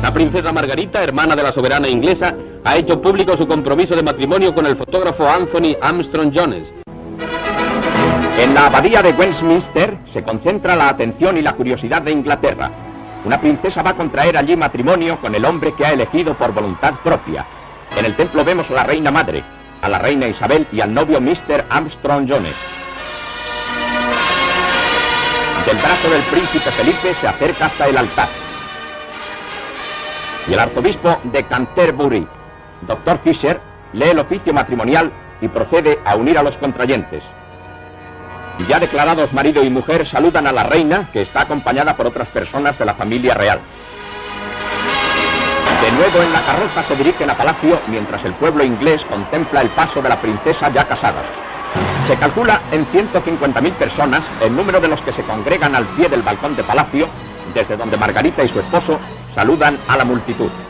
La princesa Margarita, hermana de la soberana inglesa, ha hecho público su compromiso de matrimonio con el fotógrafo Anthony Armstrong Jones. En la abadía de Westminster se concentra la atención y la curiosidad de Inglaterra. Una princesa va a contraer allí matrimonio con el hombre que ha elegido por voluntad propia. En el templo vemos a la reina madre, a la reina Isabel y al novio Mr. Armstrong Jones. Del brazo del príncipe Felipe se acerca hasta el altar. Y el arzobispo de Canterbury, Dr. Fisher, lee el oficio matrimonial y procede a unir a los contrayentes. Y ya declarados marido y mujer, saludan a la reina, que está acompañada por otras personas de la familia real. De nuevo en la carroza se dirigen a palacio, mientras el pueblo inglés contempla el paso de la princesa ya casada. Se calcula en 150.000 personas el número de los que se congregan al pie del balcón de palacio, desde donde Margarita y su esposo saludan a la multitud.